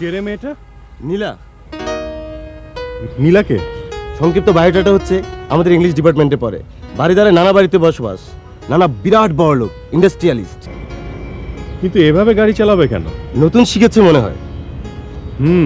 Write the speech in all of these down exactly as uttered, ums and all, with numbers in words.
কে রে মেয়েটা? নীলা। নীলাকে? সংক্ষিপ্ত বায়োডাটা হচ্ছে আমাদের ইংলিশ ডিপার্টমেন্টে পড়ে, বাড়িদারে নানা বাড়িতে বসবাস, নানা বিরাট বড় লোক, ইন্ডাস্ট্রিয়ালিস্ট। কিন্তু এভাবে গাড়ি চালাবে কেন? নতুন শিখেছে মনে হয়। হুম।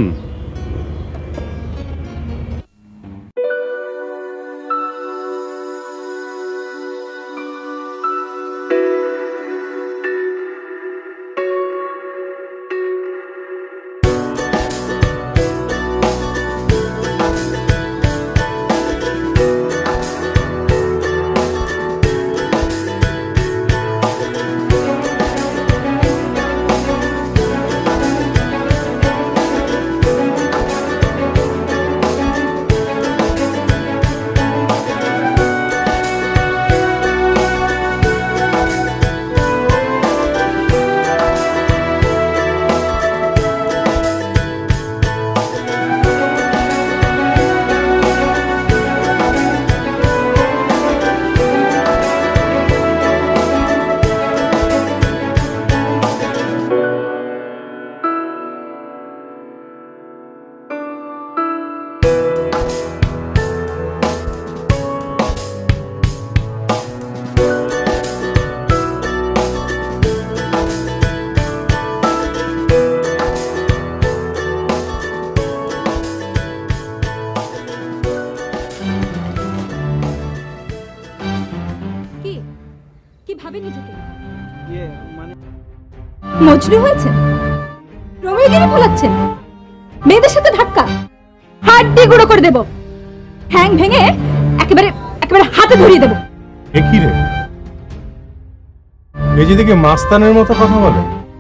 মজনু হয়েছে, রোমিওগিরি ফোলাচ্ছেন, মেয়েদের সাথে ধাক্কা, হাড্ডি গুঁড়ো করে দেব, ঠ্যাং ভেঙে একেবারে একেবারে হাতে ধরিয়ে দেব। এ কি রে, এই যে দেখে মাস্তানের মতো কথা বলে।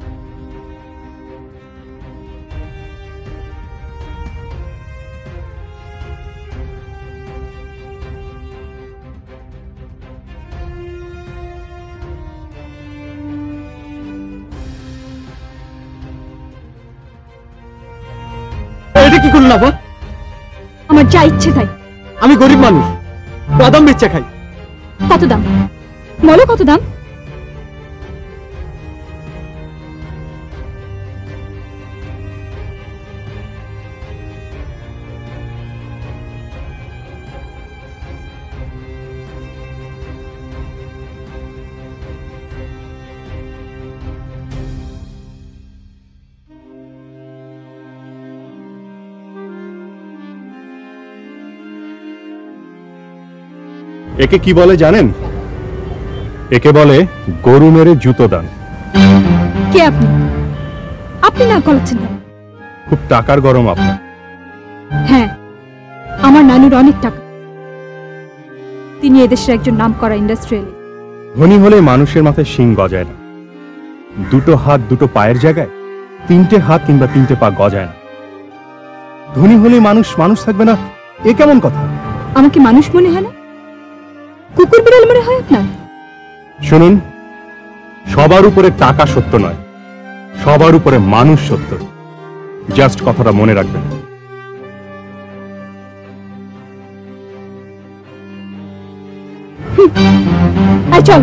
কি করল না? আমার যা ইচ্ছে তাই। আমি গরিব মানুষ, বাদাম বেচা খাই। কত দাম বলো, কত দাম? একে কি বলে জানেন? একে বলে গরু মেরে জুতো দান। কে আপনি? আপনি না কলাচ্ছেন? খুব টাকার গরম আপনার। হ্যাঁ, আমার নানুর অনেক টাকা, তিনি এদেশের একজন নামকরা ইন্ডাস্ট্রিয়ালিস্ট। ধনী হলে মানুষের মাথায় শিং গজায় না, দুটো হাত দুটো পায়ের জায়গায় তিনটে হাত কিংবা তিনটে পা গজায় না। ধনী হলে মানুষ মানুষ থাকবে না, এ কেমন কথা? আমাকে মানুষ মনে হয় না, কুকুর বিড়াল মনে হয় আপনার? শুনুন, সবার উপরে টাকা সত্য নয়, সবার উপরে মানুষ সত্য। জাস্ট কথাটা মনে রাখবেন। আয় চল।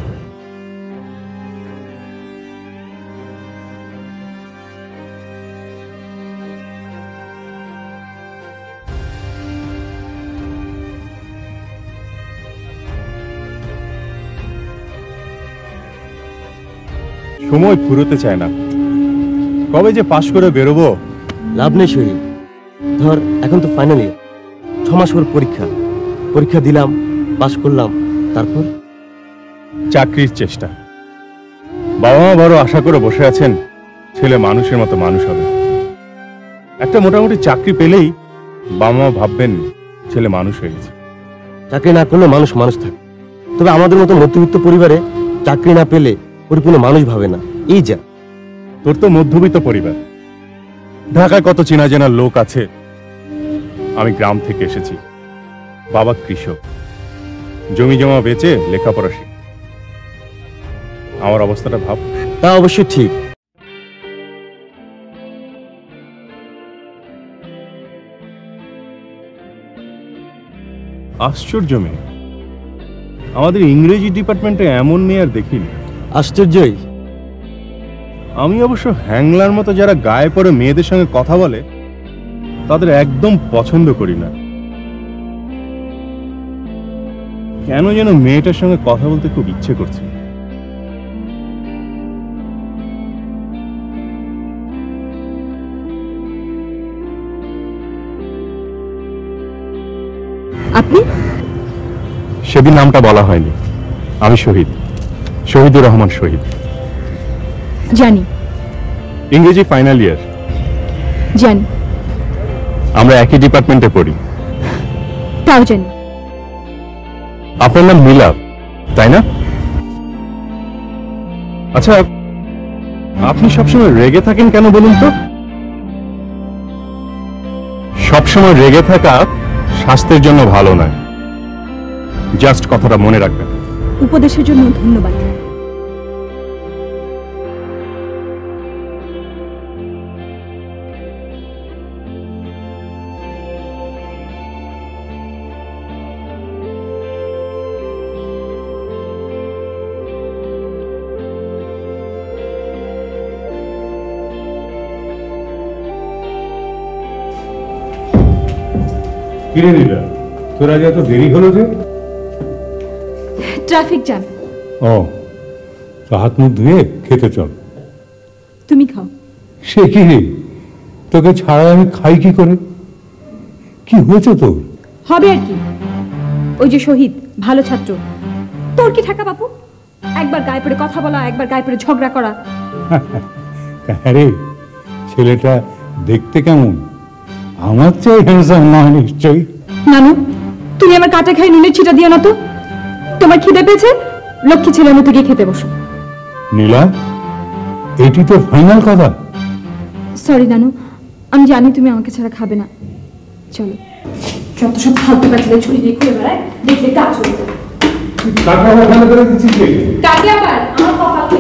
সময় ফুরোতে চায় না, কবে যে পাশ করে বেরোবো। লাভ নেই শরীর, ধর এখন তো ফাইনাল ইয়ার, ছ মাস পর পরীক্ষা, পরীক্ষা দিলাম, পাশ করলাম, তারপর চাকরির চেষ্টা। বাবা মা বড় আশা করে বসে আছেন ছেলে মানুষের মতো মানুষ হবে। একটা মোটামুটি চাকরি পেলেই বাবা মা ভাববেন ছেলে মানুষ হয়ে গেছে। চাকরি না করলে মানুষ মানুষ থাকে, তবে আমাদের মতো মধ্যবিত্ত পরিবারে চাকরি না পেলে পরিপূর্ণ মানুষ ভাবে না। এই যা, তোর তো মধ্যবিত্ত পরিবার, ঢাকায় কত চেনা জানা লোক আছে। আমি গ্রাম থেকে এসেছি, বাবা কৃষক, জমি জমা বেচে লেখাপড়া শিখ। আমার অবস্থাটা ভাব। তা অবশ্যই ঠিক। আশ্চর্য মেয়ে, আমাদের ইংরেজি ডিপার্টমেন্টে এমন মেয়ে আর দেখিনি। আশ্চর্যই, আমি অবশ্য হ্যাংলার মতো যারা গায়ে পড়ে মেয়েদের সঙ্গে কথা বলে তাদের একদম পছন্দ করি না। কেন যেন মেয়েটার সঙ্গে কথা বলতে খুব ইচ্ছে করছে। আপনি? সেদিন নামটা বলা হয়নি। আমি শহীদ, শহীদুর রহমান শহীদ। জানি। ইংরেজি ফাইনাল ইয়ার। জানি। আমরা একই ডিপার্টমেন্টে পড়ি। তাও জানি। আপনার নাম নীলা, তাই না? আচ্ছা, আপনি সবসময় রেগে থাকেন কেন বলুন তো? সবসময় রেগে থাকা স্বাস্থ্যের জন্য ভালো নয়। জাস্ট কথাটা মনে রাখবেন। উপদেশের জন্য ধন্যবাদ। কিরে নীলা, তোর আজ এত দেরি হলো যে? Traffic jam. ও, তো হাত মুখ ধুয়ে খেতে চল। তুমি খাও। সে কি রে, তোকে ছাড়া আমি খাই কি করে? কি হয়েছে তোর? হবে আর কি, ওই যে শহীদ ভালো ছাত্র, তোর কি ঠাকা বাপু? একবার গায়ে পড়ে কথা বলা, একবার গায়ে পড়ে ঝগড়া করা। হ্যাঁ রে, ছেলেটা দেখতে কেমন? আমার চাই হ্যান্ডসাম নয় নিশ্চয়ই। নানু, তুমি আমার কাটা খাই নুনের ছিটা দিও না তো। তোমার খিদে পেয়েছে, লক্ষ্মী ছেলের মতো গিয়ে খেতে বসো। নীলা, এটি তো ফাইনাল কথা। সরি নানু, আমি জানি তুমি আমাকে ছাড়া খাবে না। চলো। যত সব ফালতু বাচ্চাদের ছুরি দিয়ে ঘুরে বেড়ায়, দেখলে কাজ চলবে। কাকে আবার আমার কপালে।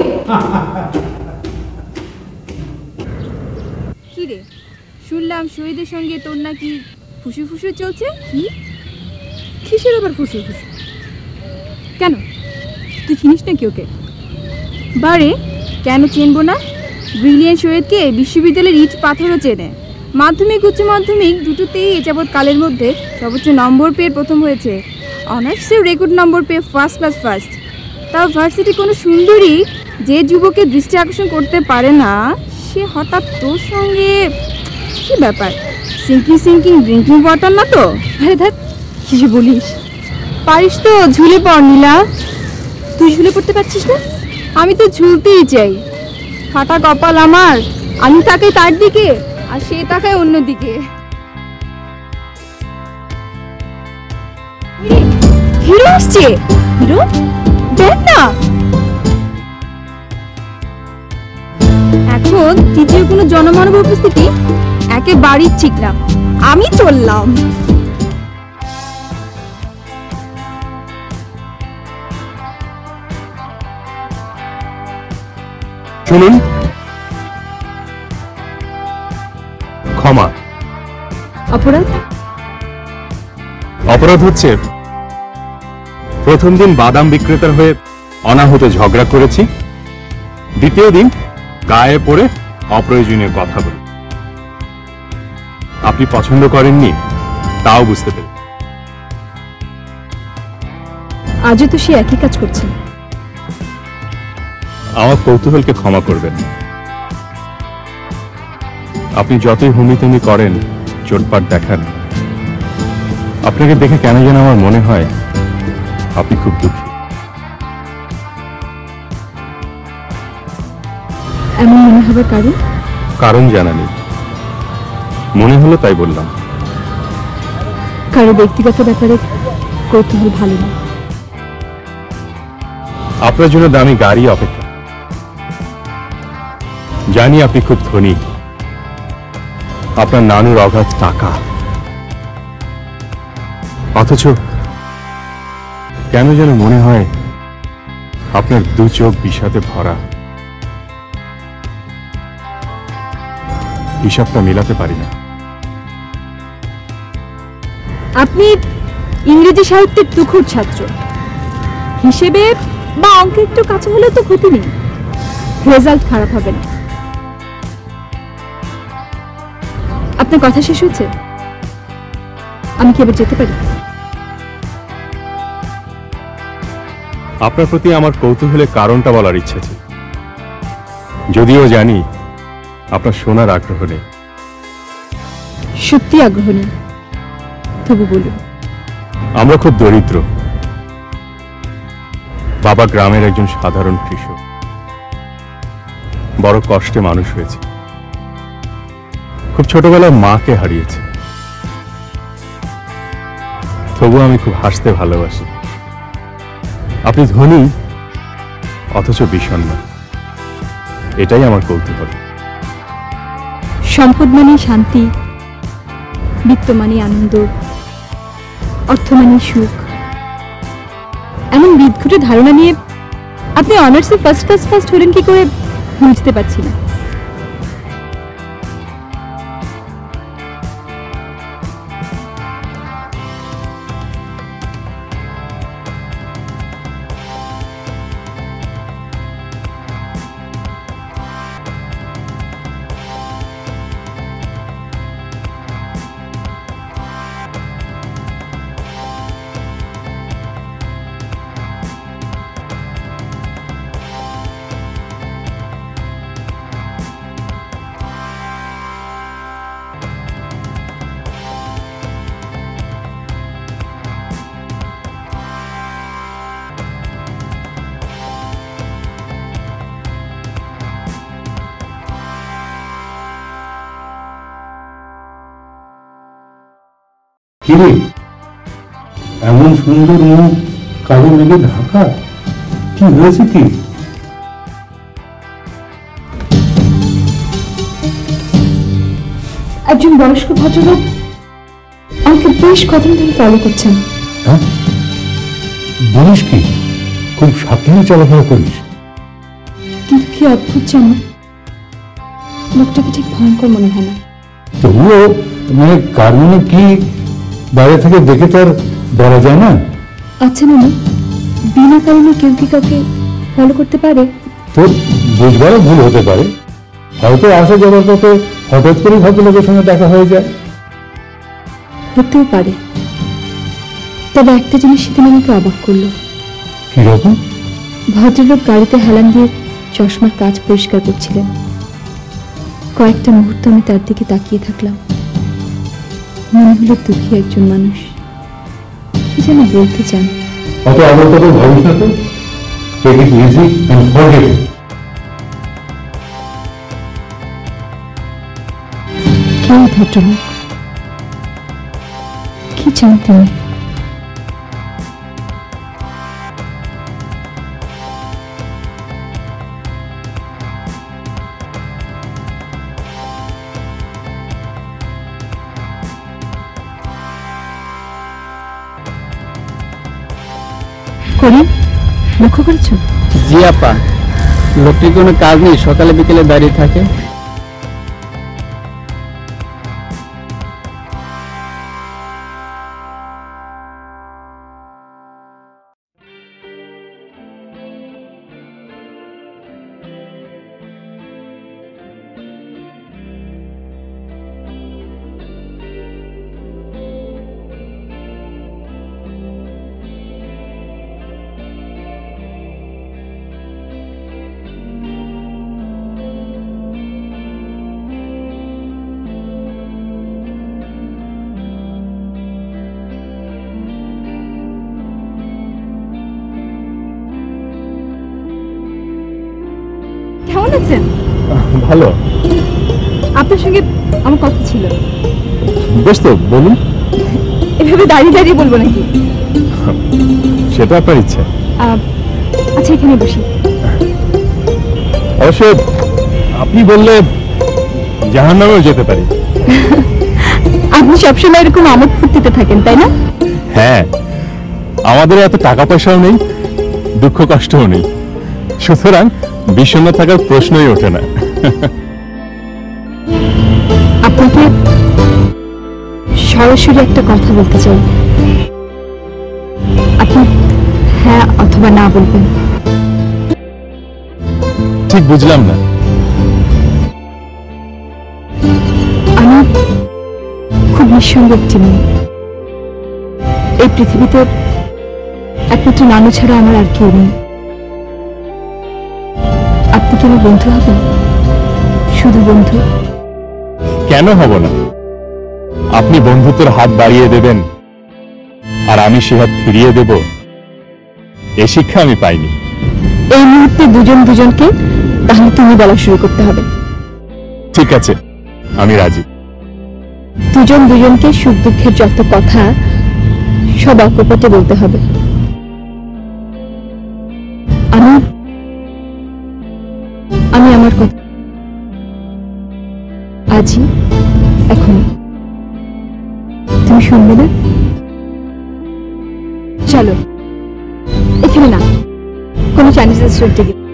কি রে, শুনলাম শহীদের সঙ্গে তোর নাকি ফুসু ফুসু চলছে? কি? কিসের আবার ফুসু ফুসু? কেন, তুই চিনিস নাকি ওকে? বারে, কেন চিনবো না? ব্রিলিয়ান্ট শহীদকে বিশ্ববিদ্যালয়ের ইট পাথরও চেনে। মাধ্যমিক উচ্চ মাধ্যমিক দুটোতেই এ যাবৎ কালের মধ্যে সর্বোচ্চ নম্বর পেয়ে প্রথম হয়েছে। অনার্সেও রেকর্ড নম্বর পেয়ে ফার্স্ট ক্লাস ফার্স্ট। তাও ভার্সিটি কোনো সুন্দরী যে যুবকের দৃষ্টি আকর্ষণ করতে পারে না, সে হঠাৎ তোর সঙ্গে কি ব্যাপার? সিঙ্কিং সিঙ্কিং ড্রিঙ্কিং ওয়াটার না তো? আরে দেখ কি যে বলিস। পারিস তো ঝুলে পড় নীলা। তুই ঝুলে পড়তে পারছিস না? আমি তো ঝুলতেই চাই। ফাটা কপাল আমার, আমি তাকাই তার দিকে আর সে তাকায় অন্যদিকে। হিরো আসছে। হিরো দেখ না। এখন তৃতীয় কোনো জনমানব উপস্থিতি একেবারেই ঠিক না। আমি চললাম। শুনুন, ক্ষমা। অপরাধ? অপরাধ হচ্ছে প্রথম দিন বাদাম বিক্রেতার হয়ে অনাহূত ঝগড়া করেছি, দ্বিতীয় দিন গায়ে পড়ে অপ্রয়োজনীয় কথা বলি। আপনি পছন্দ করেননি তাও বুঝতে পেরে। আজও তো সে একই কাজ করছে। আমার কৌতূহলকে ক্ষমা করবেন। আপনি যতই হুমিতুমি করেন, চোটপাট দেখান, আপনাকে দেখে কেন যেন আমার মনে হয় আপনি খুব দুঃখী। এমন মনে হবে কারণ? কারণ জানা নেই, মনে হলো তাই বললাম। কারো ব্যক্তিগত ব্যাপারে কৌতূহল ভালো না। আপনার জন্য দামি গাড়ি অপেক্ষা। জানি আপনি খুব ধনী, আপনার নানুর অগাধ টাকা, অথচ কেন যেন মনে হয় আপনার দু চোখ বিষাদে ভরা। হিসাবটা মেলাতে পারি না। আপনি ইংরেজি সাহিত্যের তুখুর ছাত্র হিসেবে বা অঙ্কে একটু কাছে হলেও তো ক্ষতি নেই। রেজাল্ট খারাপ হবে না। আপনার কথা শেষ হয়েছে? আমি কি এবার যেতে পারি? আপনার প্রতি আমার কৌতূহলের কারণটা বলার ইচ্ছা ছিল, যদিও জানি আপনার শোনার আগ্রহ নেই। সত্যি আগ্রহ নেই, তবু বলুন। আমরা খুব দরিদ্র। বাবা গ্রামের একজন সাধারণ কৃষক, বড় কষ্টে মানুষ হয়েছে। খুব ছোটবেলায় মাকে হারিয়েছে। তবু আমি খুব হাসতে ভালোবাসি। আপনি ধনী অথচ বিষণ্ণ, এটাই আমার কৌতূহল। সম্পদ মানে শান্তি, বিত্ত মানে আনন্দ, অর্থ মানে সুখ, এমন বিদঘুটে ধারণা নিয়ে আপনি অনার্সে ফার্স্ট ক্লাস ফার্স্ট হলেন কি করে বুঝতে পারছি না। কিরে, এমন সুন্দর মুখ কালো মেঘে ঢাকা, কি হয়েছে কি? একজন বয়স্ক ভদ্রলোক আমাকে বেশ কদিন ধরে ফলো করছেন। হ্যাঁ, বলিস কি? খুব সাবধানে চলাফেরা করিস। কিন্তু কি অদ্ভুত যেন, লোকটাকে ঠিক ভয়ঙ্কর মনে হয় না। তবুও মানে কার মনে কি বাইরে থেকে দেখে তার বলা যায় না। আচ্ছা না, বিনা কারণে কেউ কি কাউকে ফলো করতে পারে? তোর বুঝবারও ভুল হতে পারে, হয়তো আসা যাওয়ার পথে হঠাৎ করে ভদ্রলোকের সঙ্গে দেখা হয়ে যায়। হতেও পারে, তবে একটা জিনিস সেদিন আমাকে অবাক করলো। কিরকম? ভদ্রলোক গাড়িতে হেলান দিয়ে চশমার কাঁচ পরিষ্কার করছিলেন। কয়েকটা মুহূর্ত আমি তার দিকে তাকিয়ে থাকলাম। মনে হলো দুঃখী একজন মানুষ কি যেন বলতে চান। অত আবার কত ভাবিস না তো, take it easy and forget it. কে ভদ্রলোক? কি চান তিনি? করিম, লক্ষ্য করেছো? জি আপা, লোকটির কোনো কাজ নেই, সকালে বিকেলে দাঁড়িয়ে থাকে। কেমন আছেন? ভালো। আপনার সঙ্গে আমার কথা ছিল। বেশ তো, বলুন। এভাবে দাঁড়িয়ে দাঁড়িয়ে বলবো নাকি? সেটা আপনার ইচ্ছা। আহ, আচ্ছা, এখানে বসি। অবশ্য আপনি বললে জাহান্নামেও যেতে পারি। আপনি সবসময় এরকম আমোদ ফুর্তিতে থাকেন, তাই না? হ্যাঁ, আমাদের এত টাকা পয়সাও নেই, দুঃখ কষ্টও নেই, সুতরাং বিষণ্ণ থাকার প্রশ্নই ওঠে না। আপনাকে সরাসরি একটা কথা বলতে চাই। আপনি হ্যাঁ অথবা না বলবেন। ঠিক বুঝলাম না। আমি নিঃসঙ্গ একটি মেয়ে। এই পৃথিবীতে একমাত্র নানু ছাড়া আমার আর কেউ নেই। আপনি কি আমার বন্ধু হবেন? শুধু বন্ধু? কেন হব না? আপনি বন্ধুত্বের হাত বাড়িয়ে দেবেন আর আমি সে হাত ফিরিয়ে দেব, এ শিক্ষা আমি পাইনি। এই মুহূর্তে দুজন দুজনকে তাহলে তুমি বলা শুরু করতে হবে। ঠিক আছে, আমি রাজি। দুজন দুজনকে সুখ দুঃখের যত কথা সব অকপটে বলতে হবে। আমি আমি আমার কথা আজই, এখনই। তুমি শুনবে না? চলো, এখানে না, কোনো চাইনিজ রেস্টুরেন্টে গিয়ে।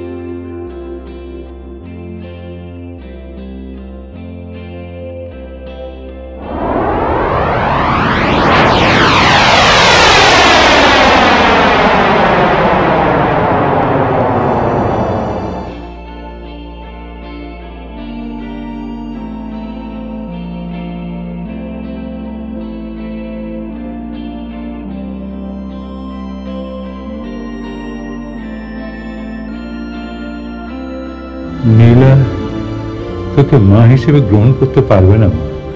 নীলা তোকে মা হিসেবে গ্রহণ করতে পারবে না।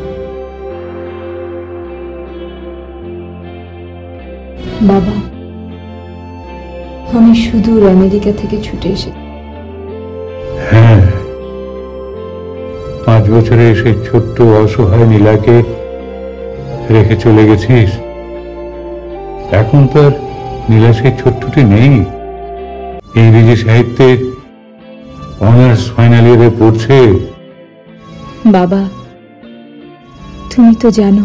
বাবা, আমি সুদূর আমেরিকা থেকে ছুটে এসে হ্যাঁ, পাঁচ বছরে সেই ছোট্ট অসহায় নীলাকে রেখে চলে গেছিস। এখন তো আর নীলা সেই ছোট্টটি নেই। ইংরেজি সাহিত্যে অনার্স ফাইনাল ইয়ারে পড়ছে। বাবা, তুমি তো জানো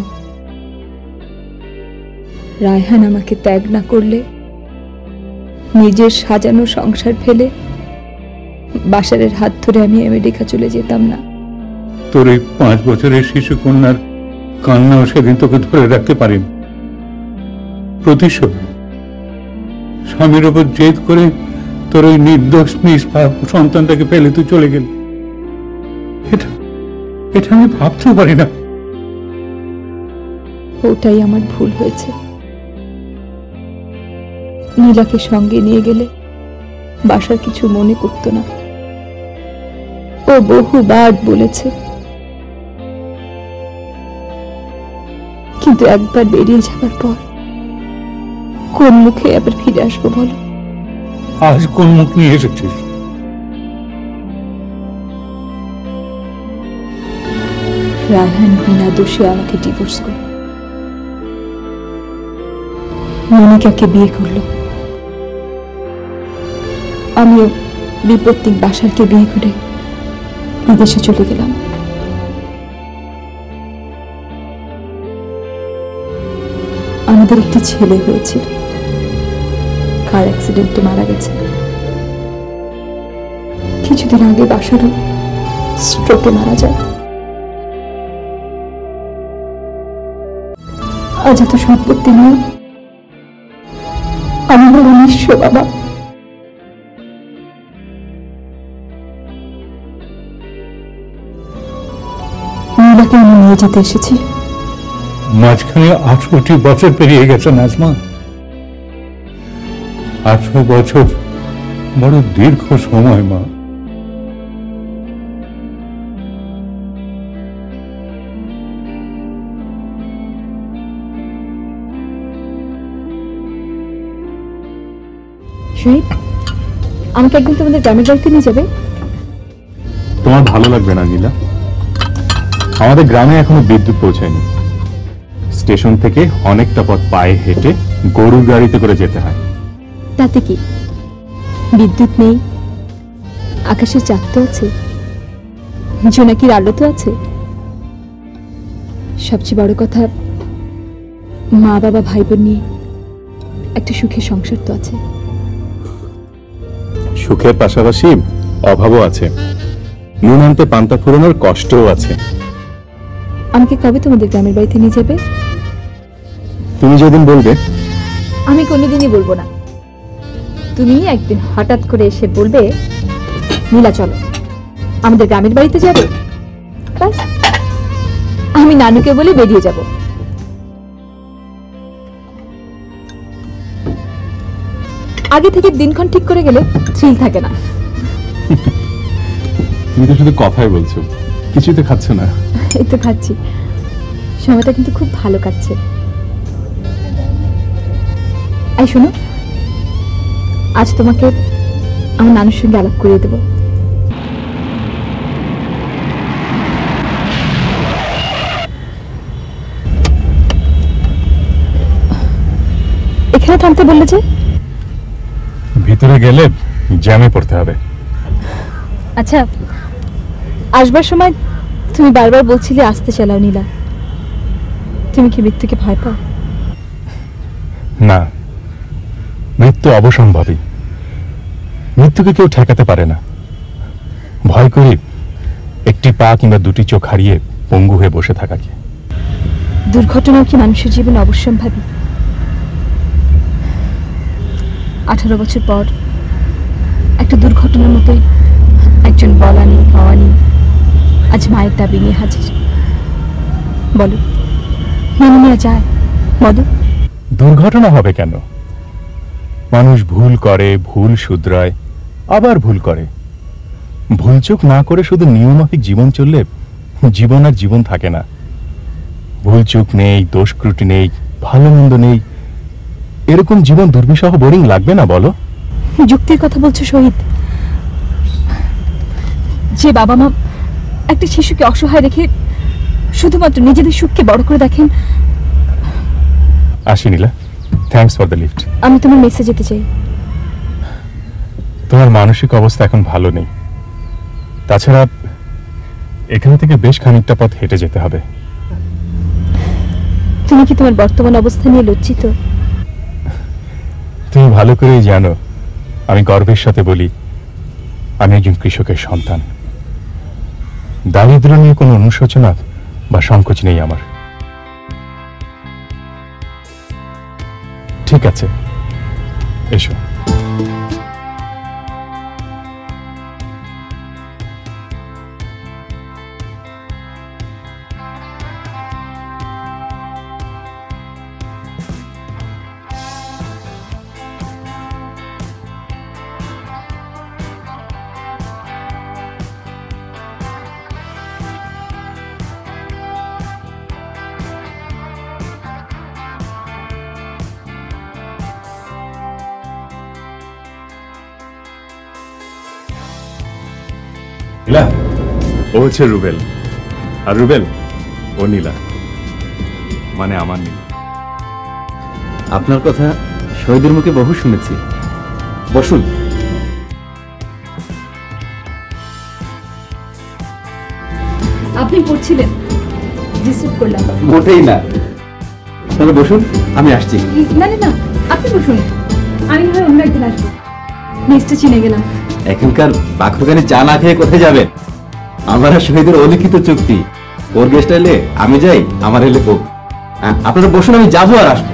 রায়হান আমাকে ত্যাগ না করলে নিজের সাজানো সংসার ফেলে বাশারের হাত ধরে আমি আমেরিকা চলে যেতাম না। তোর এই পাঁচ বছরের শিশু কন্যার কান্নাও সেদিন তোকে ধরে রাখতে পারিনি। প্রতিশোধ, স্বামীর ওপর জেদ করে তোর ওই নির্দোষ নিষ্পাপ সন্তানটাকে ফেলে তুই চলে গেলি। এটা এটা আমি ভাবতেও পারি না। ওটাই আমার ভুল হয়েছে। নীলাকে সঙ্গে নিয়ে গেলে বাসার কিছু মনে করতো না। ও বহুবার বলেছে, কিন্তু একবার বেরিয়ে যাবার পর কোন মুখে আবার ফিরে আসবো বলো? আজ কোন মুখ নিয়ে এসেছিস? রায়হান বিনা দোষে আমাকে ডিভোর্স করল, মনিকাকে বিয়ে করলো। আমিও বিপত্তিক বাসারকে বিয়ে করে বিদেশে চলে গেলাম। আমাদের একটি ছেলে হয়েছিল, কার অ্যাক্সিডেন্টে মারা গেছে। কিছুদিন আগে বাসারও স্ট্রোকে মারা যায়। আজ এত সম্পত্তি নিয়ে আমি বড় নিঃস্ব। বাবা, নীলাকে আমি নিয়ে যেতে এসেছি। মাঝখানে আঠারোটি বছর পেরিয়ে গেছে নাজমা। আঠারো বছর বড় দীর্ঘ সময় মা। শহীদ, আমাকে একদিন তোমাদের গ্রামের বাড়িতে নিয়ে যাবে? তোমার ভালো লাগবে না নীলা? আমাদের গ্রামে এখনো বিদ্যুৎ পৌঁছায়নি। স্টেশন থেকে অনেকটা পথ পায়ে হেঁটে গরুর গাড়িতে করে যেতে হয়। তাতে কি, বিদ্যুৎ নেই, আকাশের চাঁদ তো আছে, জোনাকির আলো তো আছে। সবচেয়ে বড় কথা, মা বাবা ভাই বোন নিয়ে একটা সুখের সংসার তো আছে। সুখের পাশাপাশি অভাবও আছে, নুন আনতে পান্তা ফুরানোর কষ্টও আছে। আমাকে কবে তোমাদের গ্রামের বাড়িতে নিয়ে যাবে? তুমি যেদিন বলবে। আমি কোনোদিনই বলবো না। তুমি একদিন হঠাৎ করে এসে বলবে, নীলা চলো আমাদের গ্রামের বাড়িতে যাবে, ব্যাস আমি নানুকে বলে বেরিয়ে যাব। আগে থেকে দিনক্ষণ ঠিক করে গেলে থ্রিল থাকে না। তুমি তো শুধু কথাই বলছো, কিছুই তো খাচ্ছ না। এই তো খাচ্ছি, সময়টা কিন্তু খুব ভালো কাটছে। এই শোনো, আজ তোমাকে আমার নানুর সঙ্গে আলাপ করিয়ে দেবো। এখানে থামতে বললে যে? ভিতরে গেলে জ্যামে পড়তে হবে। আচ্ছা, আসবার সময় তুমি বারবার বলছিলে আসতে চালাও নীলা, তুমি কি মৃত্যুকে ভয় পাও? না, মৃত্যু অবসম্ভাবী। মৃত্যুকে কেউ ঠেকাতে পারে না। ভয় করি একটি পা কিংবা দুটি চোখ হারিয়ে পঙ্গু হয়ে বসে থাকাকে। দুর্ঘটনাও কি মানুষের জীবনে অবশ্যম্ভাবী? আঠারো বছর পর একটা দুর্ঘটনার মতোই একজন বলা নেই পাওয়া নেই আজ মায়ের দাবি নিয়ে হাজির। বলো, মেনে নেওয়া যায়? বলো। দুর্ঘটনা হবে কেন? মানুষ ভুল করে, ভুল শুধরায়, আবার ভুল করে। ভুলচুক না করে শুধু নিয়মমাফিক জীবন চললে জীবন আর জীবন থাকে না। ভুলচুক নেই, দোষ ত্রুটি নেই, ভালো মন্দ নেই, এরকম জীবন দুর্বিষহ বোরিং লাগবে না বলো? যুক্তির কথা বলছো শহীদ। যে বাবা মা একটা শিশুকে অসহায় রেখে শুধুমাত্র নিজেদের সুখকে বড় করে দেখেন। আসি Nila, thanks for the lift. আমি তোমার মেসে যেতে চাই। তোমার মানসিক অবস্থা এখন ভালো নেই। তাছাড়া এখান থেকে বেশ খানিকটা পথ হেঁটে যেতে হবে। তুমি কি তোমার বর্তমান অবস্থা নিয়ে লজ্জিত? তুমি ভালো করেই জানো, আমি গর্বের সাথে বলি আমি একজন কৃষকের সন্তান। দারিদ্র্য নিয়ে কোনো অনুশোচনা বা সংকোচ নেই আমার। ঠিক আছে, এসো। নীলা, ও হচ্ছে রুবেল, আর রুবেল ও নীলা, মানে আমার নীলা। আপনার কথা শহীদের মুখে বহু শুনেছি। বসুন। আপনি পড়ছিলেন, ডিস্টার্ব করলাম? মোটেই না, তাহলে বসুন, আমি আসছি। না না না, আপনি বসুন, আমি হয় অন্য একদিন আসবো। মেসটা চিনে গেলাম। এখনকার বাখরখানে চা না খেয়ে কোথায় যাবেন? আমার আর শহীদের অলিখিত চুক্তি, ওর গেস্ট এলে আমি যাই, আমার এলে ও। আপনারা বসুন, আমি যাবো আর আসবো।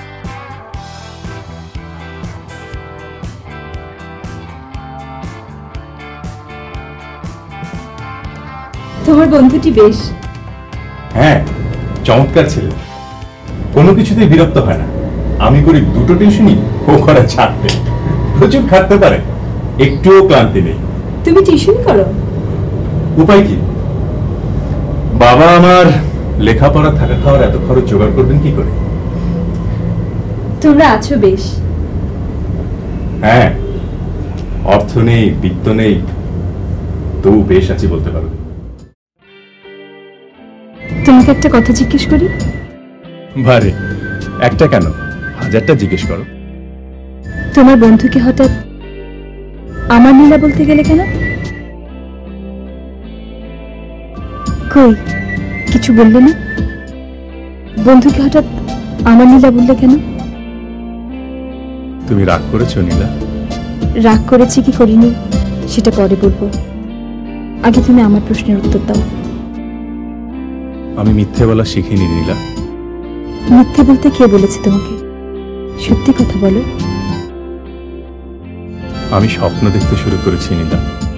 তোমার বন্ধুটি বেশ। হ্যাঁ, চমৎকার ছেলে, কোনো কিছুতেই বিরক্ত হয় না। আমি করি দুটো টিউশনই, ও করে ছাড়তে। প্রচুর খাটতে পারে, একটুও ক্লান্তি নেই। তুমি টিউশন করো? উপায় কি? বাবা আমার লেখাপড়া থাকা খাওয়ার এত খরচ জোগাড় করবেন কি করে? তোমরা আছো বেশ। হ্যাঁ, অর্থ নেই, বিত্ত নেই, তবু বেশ আছি বলতে পারো। তোমাকে একটা কথা জিজ্ঞেস করি? বারে, একটা কেন, হাজারটা জিজ্ঞেস করো। তোমার বন্ধুকে হঠাৎ আমার নীলা বলতে গেলে কেন? কই, কিছু বললে না? বন্ধুকে হঠাৎ আমার নীলা বললে কেন? তুমি রাগ করেছো নীলা? রাগ করেছি কি করিনি সেটা পরে বলবো, আগে তুমি আমার প্রশ্নের উত্তর দাও। আমি মিথ্যে বলা শিখিনি নীলা। মিথ্যে বলতে কে বলেছে তোমাকে? সত্যি কথা বলো। আমি স্বপ্ন দেখতে শুরু করেছি নীলা।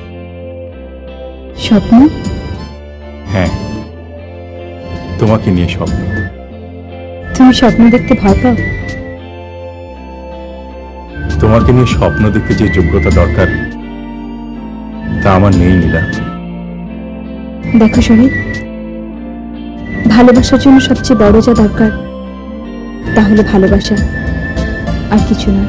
স্বপ্ন? হ্যাঁ, তোমাকে নিয়ে স্বপ্ন। তুমি স্বপ্ন দেখতে ভয় পাও? তোমাকে নিয়ে স্বপ্ন দেখতে যে যোগ্যতা দরকার তা আমার নেই নীলা। দেখো শহীদ, ভালোবাসার জন্য সবচেয়ে বড় যা দরকার তা হলো ভালোবাসা, আর কিছু না।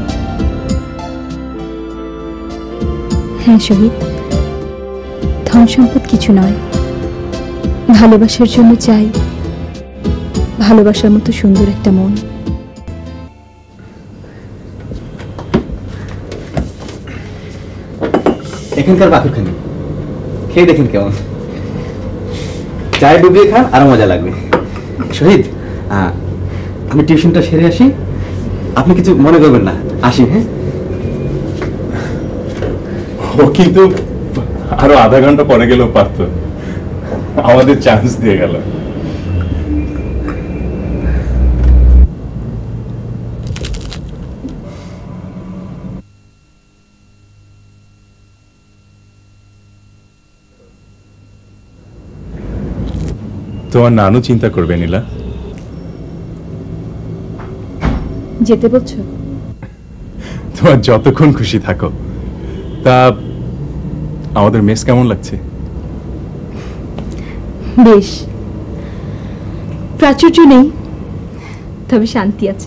হ্যাঁ শহীদ, ধন সম্পদ কিছু নয়, ভালোবাসার জন্য চাই ভালোবাসার মতো সুন্দর একটা মন। এখানকার বাকুরখানি খেয়ে দেখেন কেমন, চায় ডুবিয়ে খান আরো মজা লাগবে। শহীদ, আহ, আমি টিউশনটা সেরে আসি, আপনি কিছু মনে করবেন না, আসি। হ্যাঁ, ও কিন্তু আরো আধা ঘন্টা পরে গেলেও পারত, আমাদের চান্স দিয়ে গেল। তোমার নানু চিন্তা করবে নীলা। যেতে বলছো? তোমার যতক্ষণ খুশি থাকো। তা আমাদের মেস কেমন লাগছে? বেশ, প্রাচুর্য নেই, তবে শান্তি আছে।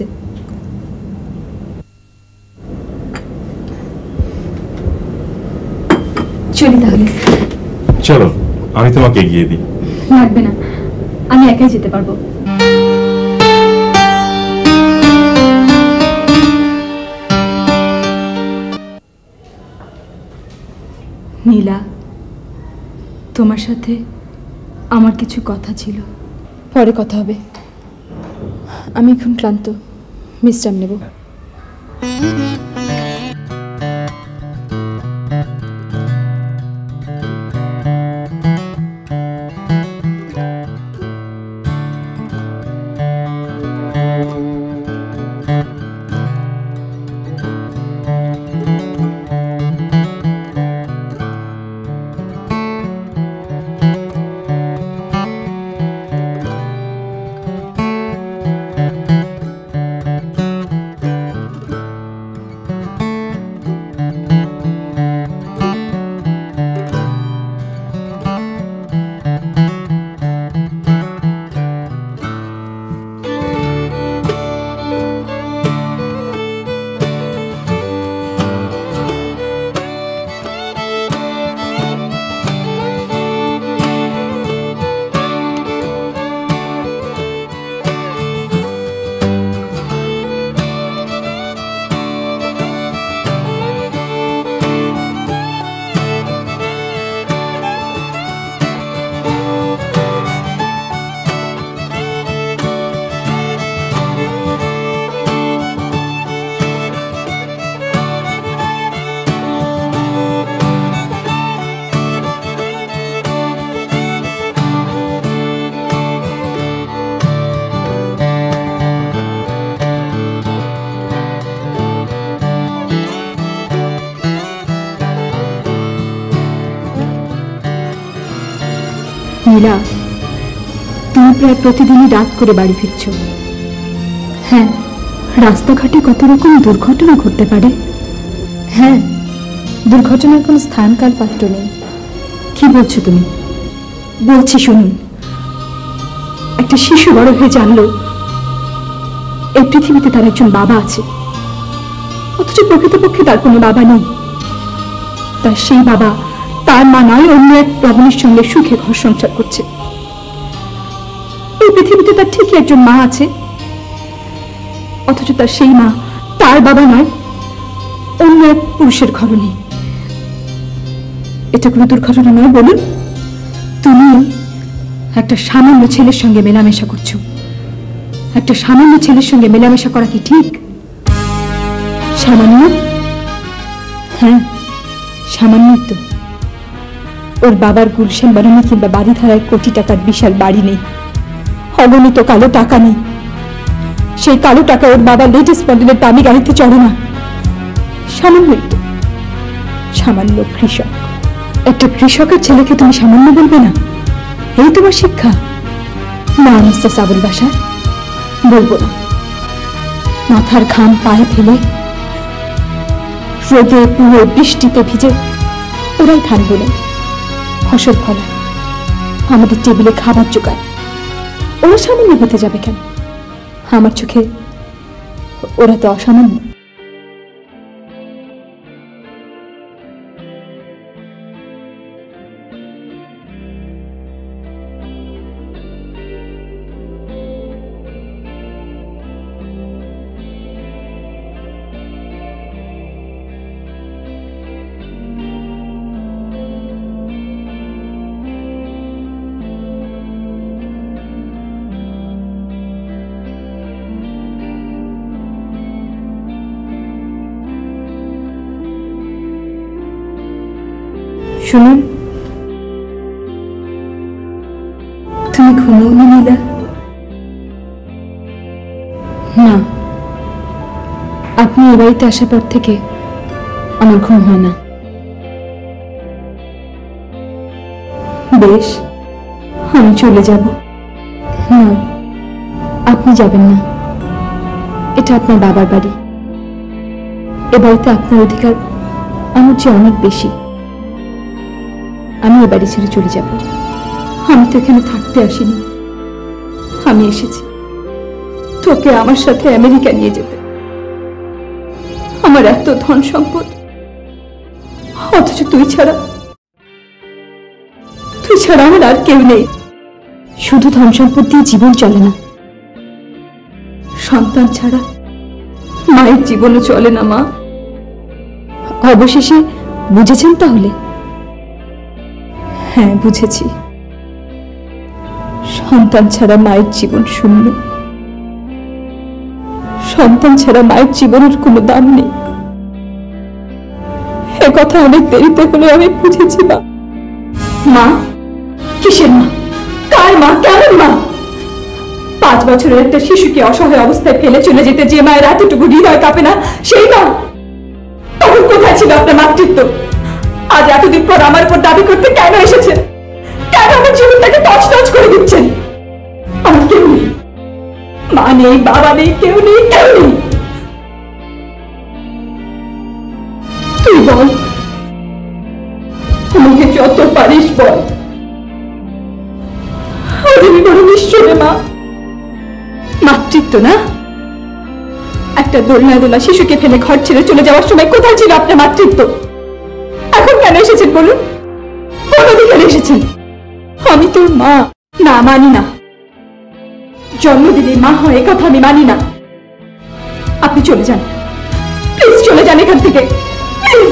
চলি তাহলে। চলো, আমি তোমাকে এগিয়ে দিই। লাগবে না, আমি একাই যেতে পারবো। নীলা, তোমার সাথে আমার কিছু কথা ছিল। পরে কথা হবে, আমি এখন ক্লান্ত, বিশ্রাম নেব। নীলা, তুমি প্রায় প্রতিদিনই রাত করে বাড়ি ফিরছ। হ্যাঁ, রাস্তাঘাটে কত রকম দুর্ঘটনা ঘটতে পারে। হ্যাঁ, দুর্ঘটনার কোনো স্থান কাল পাত্র নেই। কি বলছো তুমি? বলছি শুনুন, একটা শিশু বড় হয়ে জানলো এই পৃথিবীতে তার একজন বাবা আছে, অথচ প্রকৃতপক্ষে তার কোনো বাবা নেই। তার সেই বাবা তার মা নয়, অন্য এক রমণীর সঙ্গে সুখে ঘর সংসার করছে। এই পৃথিবীতে তার ঠিকই একজন মা আছে, অথচ তার সেই মা তার বাবা নয়, অন্য এক পুরুষের ঘরণী। এটা কোনো দুর্ঘটনা নয় বলুন? তুমি একটা সামান্য ছেলের সঙ্গে মেলামেশা করছো। একটা সামান্য ছেলের সঙ্গে মেলামেশা করা কি ঠিক? সামান্য? হ্যাঁ, সামান্য তো। ওর বাবার গুলশান বানানি কিংবা বাড়িধারায় কোটি টাকার বিশাল বাড়ি নেই, অগণিত কালো টাকা নেই। সেই কালো টাকা ওর বাবা লেটেস্ট মডেলের দামি গাড়িতে চড়ে না। সামান্যই তো, সামান্য কৃষক। একটা কৃষকের ছেলেকে তুমি সামান্য বলবে না? এই তোমার শিক্ষা? না মিস্টার সাবুল বাসার, বলবো না। মাথার ঘাম পায়ে ফেলে রোদে পুরো বৃষ্টিতে ভিজে ওরাই ধান বলে ফসল ফলায়, আমাদের টেবিলে খাবার জোগায়। ওরা সামান্য হতে যাবে কেন? আমার চোখে ওরা তো অসামান্য। শুনুন, তুমি ঘুমোনি নীলা? না, আপনি এ বাড়িতে আসার পর থেকে আমার ঘুম হয় না। বেশ, আমি চলে যাব। না, আপনি যাবেন না, এটা আপনার বাবার বাড়ি। এ বাড়িতে আপনার অধিকার আমার চেয়ে অনেক বেশি। আমি এ বাড়ি ছেড়ে চলে যাব। আমি তো এখানে থাকতে আসিনি, আমি এসেছি তোকে আমার সাথে আমেরিকা নিয়ে যেতে। আমার এত ধন সম্পদ, অথচ তুই ছাড়া তুই ছাড়া আমার আর কেউ নেই। শুধু ধন সম্পদ দিয়ে জীবন চলে না, সন্তান ছাড়া মায়ের জীবনও চলে না। মা, অবশেষে বুঝেছেন তাহলে? হ্যাঁ, বুঝেছি। সন্তান ছাড়া মায়ের জীবন শূন্য। সন্তান ছাড়া মায়ের জীবনের কোনো দাম নেই। এ কথা অনেক দেরিতে হলে আমি বুঝেছি। মা, মা কিসের মা? কার মা? কেমন মা? পাঁচ বছরের একটা শিশুকে অসহায় অবস্থায় ফেলে চলে যেতে যে মায়ের এতটুকু হৃদয় কাঁপে না, সেই মা তখন কোথায় ছিল আপনার মাতৃত্ব? আজ এতদিন পর আমার উপর দাবি করতে কেন এসেছেন? কেন আমার জীবনটাকে তছনছ করে দিচ্ছেন? আমার কেউ নেই, মা নেই, বাবা নেই, কেউ নেই, কেউ নেই। তুই বল, আমাকে যত পারিস বল। আমি বড় নিশ্চয় মা। মাতৃত্ব না? একটা দোলনা দোলা শিশুকে ফেলে ঘর ছেড়ে চলে যাওয়ার সময় কোথায় ছিল আপনার মাতৃত্ব? এখন কেন এসেছেন বলুন? কোন অধিকারে এসেছেন? আমি তোর মা। না, মানি না। জন্ম দিলে মা হয়, কথা আমি মানি না। আপনি চলে যান, প্লিজ চলে যান এখান থেকে, প্লিজ।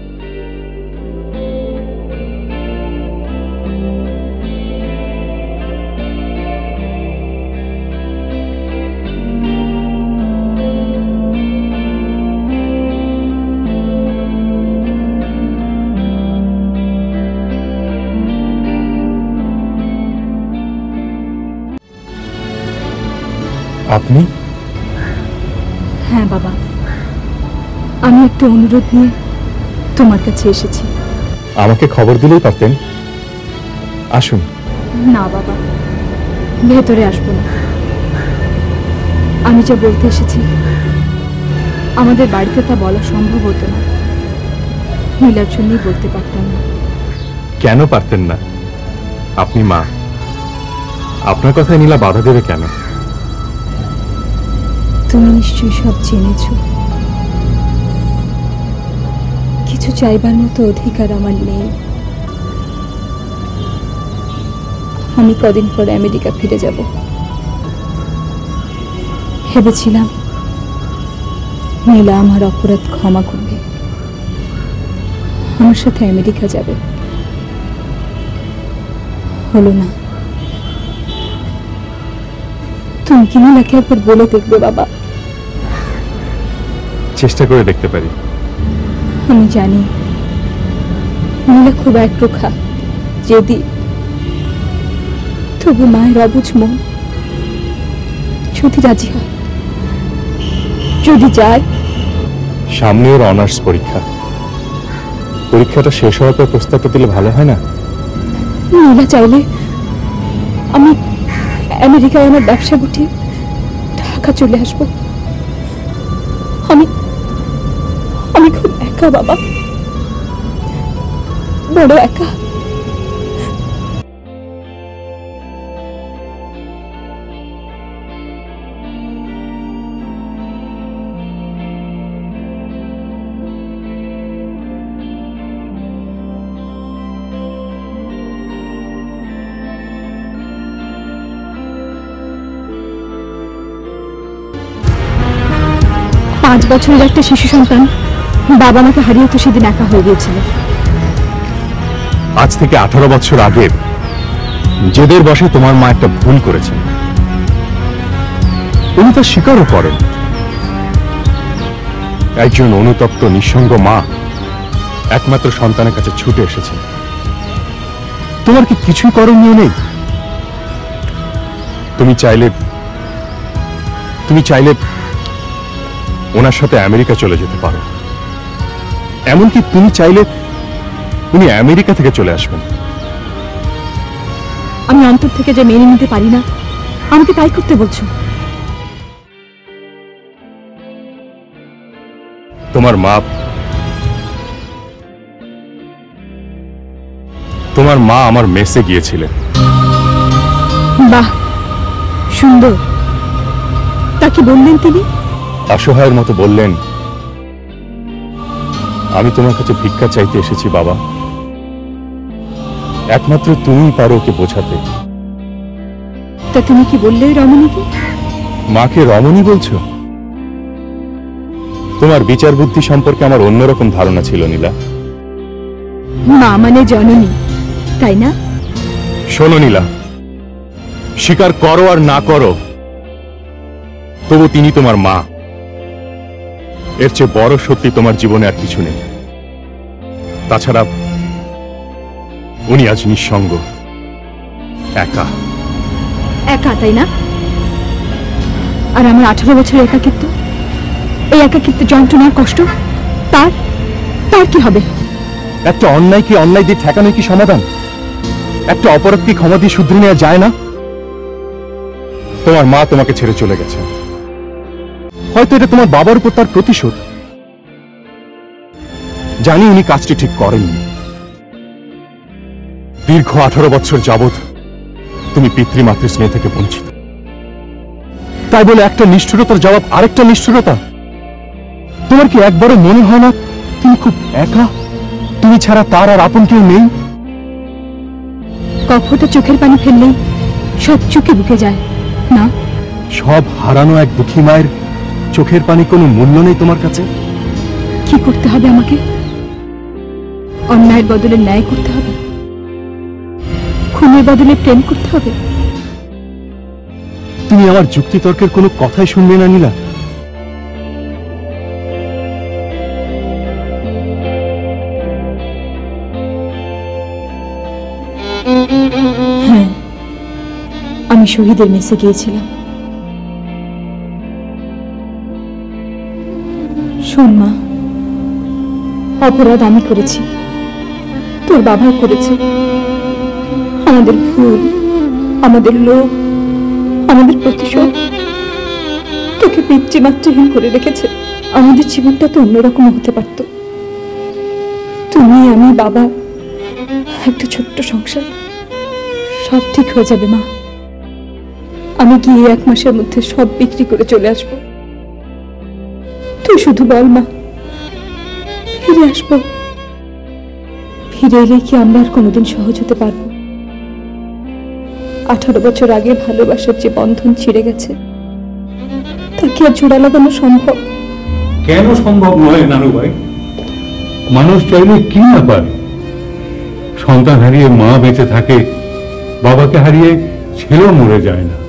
আপনি? হ্যাঁ বাবা, আমি একটা অনুরোধ নিয়ে তোমার কাছে এসেছি। আমাকে খবর দিলেই পারতেন। আসুন। না বাবা, ভেতরে আসবো না। আমি যা বলতে এসেছি আমাদের বাড়িতে তা বলা সম্ভব হতো না। নীলার জন্যই বলতে পারতাম না। কেন পারতেন না? আপনি মা, আপনার কথায় নীলা বাধা দেবে কেন? তুমি নিশ্চয়ই সব জেনেছ। কিছু চাইবার মতো অধিকার আমার নেই। আমি কদিন পরে আমেরিকা ফিরে যাব। ভেবেছিলাম নীলা আমার অপরাধ ক্ষমা করবে, আমার সাথে আমেরিকা যাবে। হলো না। তুমি কি নীলাকে একবার বলে দেখবে বাবা? চেষ্টা করে দেখতে পারি। আমি জানি নীলা খুব একরোখা, জেদি, তবু মায়ের অবুঝ মন যদি রাজি হয়, যদি যায়। সামনে ওর অনার্স পরীক্ষা, পরীক্ষাটা শেষ হওয়ার পর প্রস্তাবটা দিলে ভালো হয় না? নীলা চাইলে আমি আমেরিকায় আমার ব্যবসা গুটিয়ে ঢাকা চলে আসবো। আমি আমি খুব একা বাবা, বড় একা। পাঁচ বছরের একটা শিশু সন্তান বাবা মাকে হারিয়ে তো সেদিন একা হয়ে গিয়েছিল। আজ থেকে আঠারো বছর আগে জেদের বসে তোমার মা একটা ভুল করেছেন, উনি তা স্বীকারও করেন। একজন অনুতপ্ত নিঃসঙ্গ মা একমাত্র সন্তানের কাছে ছুটে এসেছে। তোমার কি কিছুই করণীয় নেই? তুমি চাইলে তুমি চাইলে ওনার সাথে আমেরিকা চলে যেতে পারো। এমনকি তুমি চাইলে উনি আমেরিকা থেকে চলে আসবেন। আমি অন্তর থেকে যে মেনে নিতে পারি না, আমাকে তাই করতে বলছো? তোমার মা তোমার মা আমার মেসে গিয়েছিলেন। বাহ, সুন্দর। তা কি বললেন তিনি? অসহায়ের মতো বললেন, আমি তোমার কাছে ভিক্ষা চাইতে এসেছি বাবা, একমাত্র তুমিই পারো ওকে বোঝাতে। তা তুমি কি বললে রমণীকে? মাকে রমণী বলছো? তোমার বিচার বুদ্ধি সম্পর্কে আমার অন্যরকম ধারণা ছিল নীলা। মা মানে জননী, তাই না? শোনো নীলা, স্বীকার করো আর না করো, তবু তিনি তোমার মা। এর চেয়ে বড় সত্যি তোমার জীবনে আর কিছু নেই। তাছাড়া উনি আজ নিঃসঙ্গ, একা। একা, তাই না? আর আমার আঠারো বছরের একাকিত্ব, এই একাকিত্ব যন্ত্রণার কষ্ট, তার তার কি হবে? একটা অন্যায় কি অন্যায় দিয়ে ঠেকানো কি সমাধান? একটা অপরাধ কি ক্ষমা দিয়ে শুধরে নেওয়া যায় না? তোমার মা তোমাকে ছেড়ে চলে গেছে, হয়তো এটা তোমার বাবার উপর তার প্রতিশোধ। জানি উনি কাজটি ঠিক করেননি। দীর্ঘ আঠারো বছর যাবৎ তুমি পিতৃমাতৃ স্নেহ থেকে বঞ্চিত, তাই বলে একটা নিষ্ঠুরতার জবাব আরেকটা নিষ্ঠুরতা। তোমার কি একবারও মনে হয় না তুমি খুব একা? তুমি ছাড়া তার আর আপন কেউ নেই। কখনো চোখের পানি ফেললেই সব চুকে বুকে যায় না? সব হারানো এক দুঃখী মায়ের চোখের পানি কোনো মূল্য নেই তোমার কাছে? কি করতে হবে আমাকে? অন্যায়ের বদলে ন্যায় করতে হবে, খুনের বদলে প্রেম করতে হবে। তুমি আমার যুক্তিতর্কের কোনো কথাই শুনবে না নীলা। হ্যাঁ, আমি শহীদের মেসে গিয়েছিলাম। শোন মা, অপরাধ আমি করেছি, তোর বাবা করেছে। আমাদের ভুল, আমাদের লোভ, আমাদের প্রতিশোধ তোকে পিতৃমাতৃহীন করে রেখেছে। আমাদের জীবনটা তো অন্যরকম হতে পারত। তুমি, আমি, বাবা, একটা ছোট্ট সংসার, সব ঠিক হয়ে যাবে মা। আমি গিয়ে এক মাসের মধ্যে সব বিক্রি করে চলে আসবো। তুই শুধু বল মা, ফিরে আসবো। ফিরে এলে কি আমরা আর কোনোদিন সহজ হতে পারবো? আঠারো বছর আগে ভালোবাসার যে বন্ধন ছিঁড়ে গেছে, তা কি আর জোড়া লাগানো সম্ভব? কেন সম্ভব নয় নানু ভাই? মানুষ চাইলে কি না পারে। সন্তান হারিয়ে মা বেঁচে থাকে, বাবাকে হারিয়ে ছেলেও মরে যায় না।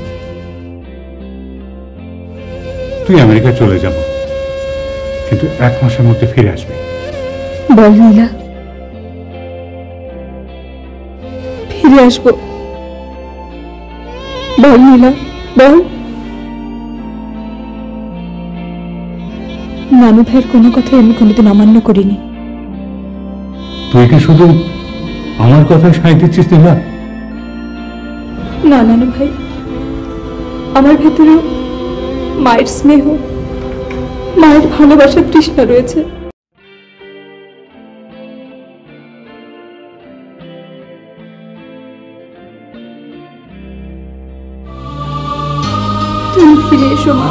তুই আমেরিকা চলে যাব, কিন্তু এক মাসের মধ্যে ফিরে আসবি। বল নীলা, ফিরে আসবো। বল নীলা, বল। নানু ভাইয়ের কোনো কথাই আমি কোনোদিন অমান্য করিনি। তুই কি শুধু আমার কথায় সাই দিচ্ছিস না? না নানু ভাই, আমার ভেতরেও মায়ের স্নেহ, মায়ের ভালোবাসার তৃষ্ণা রয়েছে। তুমি ফিরে এসো মা।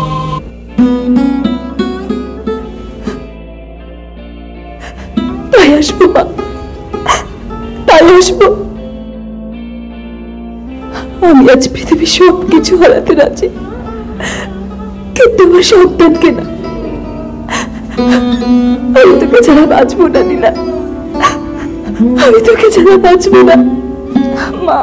তাই আসবো মা, তাই আসবো। আমি আজ পৃথিবীর সব কিছু হারাতে রাজি, কিন্তু আমার সন্তানকে না। আমি তোকে ছাড়া বাঁচবো না নীলা, আমি তোকে ছাড়া বাঁচবো না মা।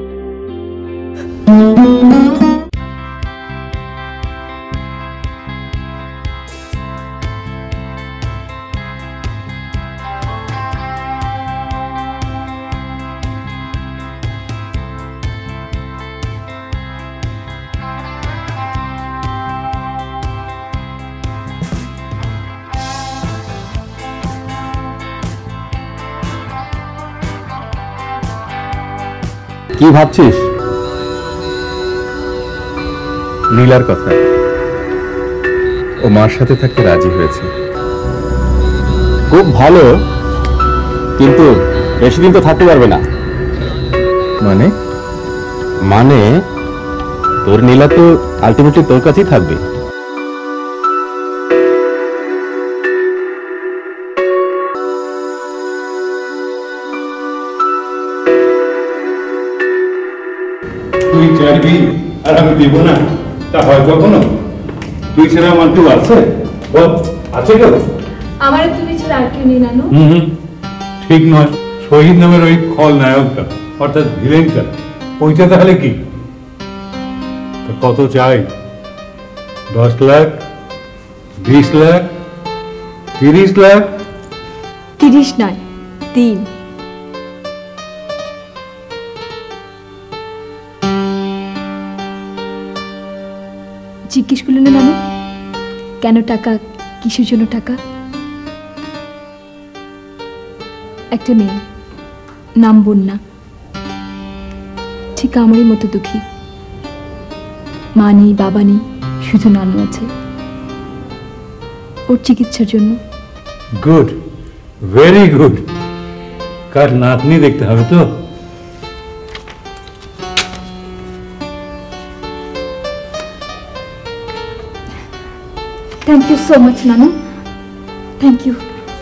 কি ভাবছিস? নীলার কথা। ও মার সাথে থাকতে রাজি হয়েছে। খুব ভালো, কিন্তু বেশি দিন তো থাকতে পারবে না। মানে? মানে তোর নীলা তো আলটিমেটলি তোর কাছেই থাকবে। তুই চাইবি আর আমি দিব না, তা হয় কখনো? তুই ছাড়া আমার কেউ আছে? বল, আছে কেউ? আমার তুমি ছাড়া আর কেউ নেই নানু। হুম হুম, ঠিক নয়। শহীদ নামের ওই খলনায়কটা অর্থাৎ ভিলেনটা, ওইটা তাহলে কি? তা কত চাই? দশ লাখ, বিশ লাখ, তিরিশ লাখ? তিরিশ নয়, তিন। জিজ্ঞেস করলেন না নানু, কেন টাকা, কিসের জন্য টাকা? একটা মেয়ে, নাম বন্যা, ঠিক আমারই মতো দুঃখী। মা নেই, বাবা নেই, শুধু নানু আছে। ওর চিকিৎসার জন্য। Good, very good. কার নাতনি দেখতে হবে তো? থ্যাংক ইউ সো মাচ নানু, থ্যাংক ইউ।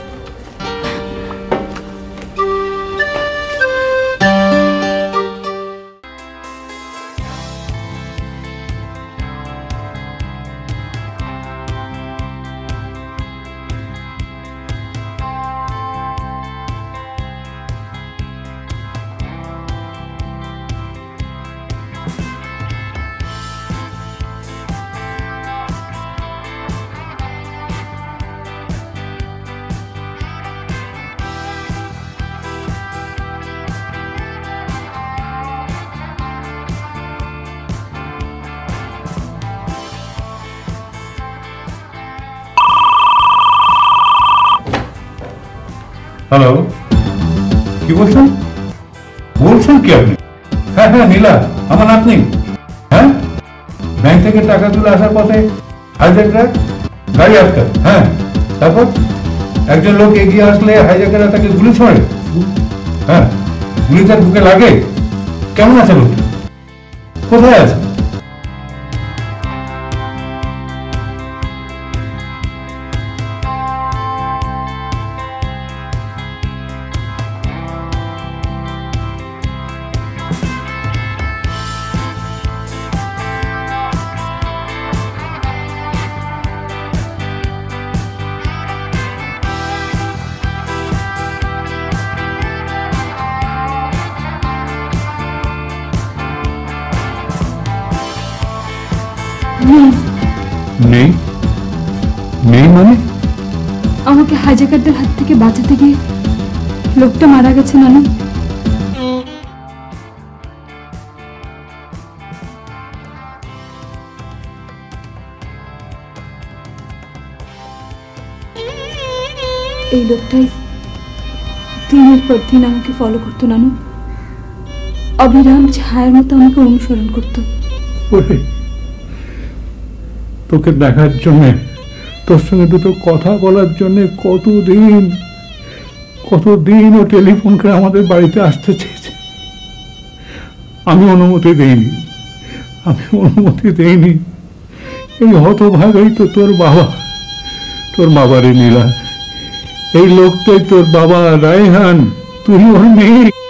হ্যালো, কি বলছেন? বলছেন কি আপনি? হ্যাঁ হ্যাঁ, নীলা আমার নাতনি। হ্যাঁ, ব্যাংক থেকে টাকা তুলে আসার পথে হাইজ্যাকরা গাড়ি আটকা। হ্যাঁ, তারপর একজন লোক এগিয়ে আসলে হাইজ্যাকাররা তাকে গুলি ছড়ে। হ্যাঁ, গুলি তার বুকে লাগে। কেমন আছে লোক? কোথায় আছে? নেই? নেই মানে? আমাকে হাইজ্যাকারদের হাত থেকে বাঁচাতে গিয়ে লোকটা মারা গেছে নানু। এই লোকটাই দিনের পর দিন আমাকে ফলো করতো নানু, অবিরাম ছায়ার মতো আমাকে অনুসরণ করতো। ওরে, তোকে দেখার জন্যে, তোর সঙ্গে দুটো কথা বলার জন্য কতদিন কতদিন ও টেলিফোন করে আমাদের বাড়িতে আসতে চেয়েছে। আমি অনুমতি দেইনি, আমি অনুমতি দেইনি। এই হতভাগাই তো তোর বাবা। তোর বাবারে নীলা, এই লোকটাই তোর বাবা রায়হান, তুই ওর মেয়ে।